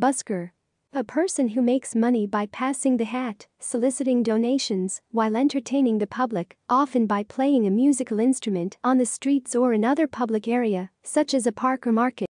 Busker. A person who makes money by passing the hat, soliciting donations, while entertaining the public, often by playing a musical instrument on the streets or in other public area, such as a park or market.